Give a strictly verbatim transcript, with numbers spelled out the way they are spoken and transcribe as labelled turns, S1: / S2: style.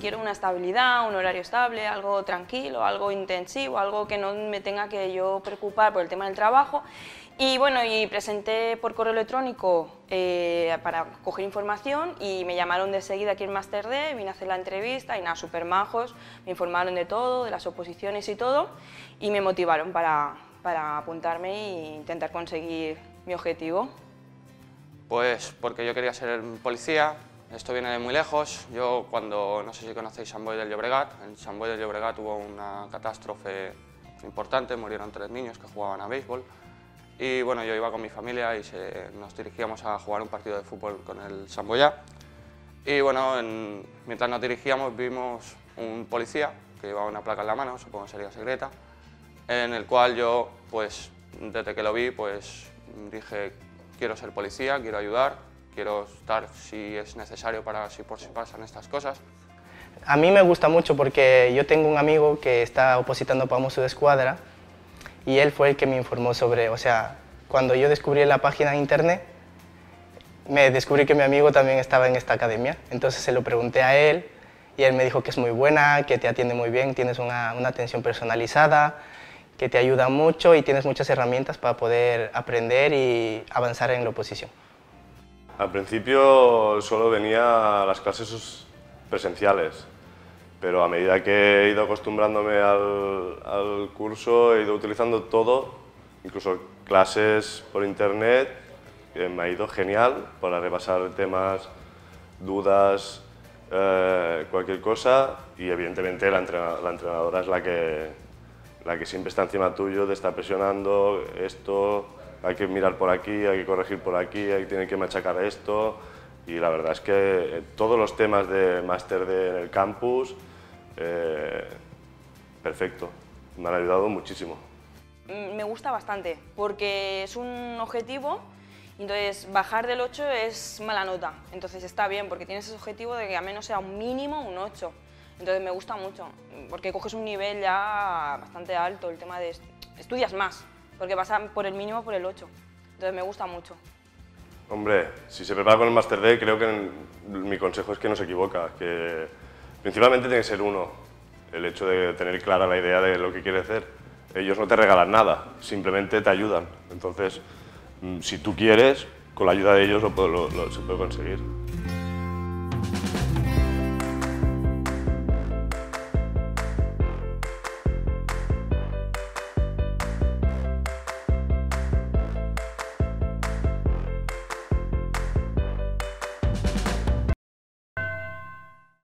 S1: quiero una estabilidad, un horario estable, algo tranquilo, algo intensivo, algo que no me tenga que yo preocupar por el tema del trabajo. Y bueno, y presenté por correo electrónico eh, para coger información y me llamaron de seguida aquí en Master D, vine a hacer la entrevista y nada, súper majos, me informaron de todo, de las oposiciones y todo, y me motivaron para, para apuntarme e intentar conseguir mi objetivo.
S2: Pues porque yo quería ser policía, esto viene de muy lejos. Yo cuando, no sé si conocéis Sant Boi del Llobregat, en Sant Boi del Llobregat hubo una catástrofe importante, murieron tres niños que jugaban a béisbol. Y bueno, yo iba con mi familia y se, nos dirigíamos a jugar un partido de fútbol con el Sant Boià. Y bueno, en, mientras nos dirigíamos vimos un policía que llevaba una placa en la mano, supongo que sería secreta, en el cual yo, pues, desde que lo vi, pues dije, quiero ser policía, quiero ayudar, quiero estar si es necesario para si por si pasan estas cosas.
S3: A mí me gusta mucho porque yo tengo un amigo que está opositando para Mossos d'Esquadra y él fue el que me informó sobre, o sea, cuando yo descubrí la página en internet, me descubrí que mi amigo también estaba en esta academia, entonces se lo pregunté a él y él me dijo que es muy buena, que te atiende muy bien, tienes una, una atención personalizada, que te ayuda mucho y tienes muchas herramientas para poder aprender y avanzar en la oposición.
S4: Al principio solo venía a las clases presenciales, pero a medida que he ido acostumbrándome al, al curso he ido utilizando todo, incluso clases por internet, que me ha ido genial para repasar temas, dudas, eh, cualquier cosa, y evidentemente la, entrena, la entrenadora es la que, la que siempre está encima tuyo, te está presionando, esto, hay que mirar por aquí, hay que corregir por aquí, hay, tiene que machacar esto, y la verdad es que todos los temas de Master D en el campus, eh, perfecto, me han ayudado muchísimo.
S1: Me gusta bastante porque es un objetivo, entonces bajar del ocho es mala nota, entonces está bien porque tienes ese objetivo de que al menos sea un mínimo un ocho, entonces me gusta mucho porque coges un nivel ya bastante alto, el tema de estudias más, porque vas a por el mínimo por el ocho, entonces me gusta mucho.
S4: Hombre, si se prepara con el Master D, creo que mi consejo es que no se equivoca, que principalmente tiene que ser uno, el hecho de tener clara la idea de lo que quiere hacer. Ellos no te regalan nada, simplemente te ayudan. Entonces, si tú quieres, con la ayuda de ellos lo, lo, lo, se puede conseguir.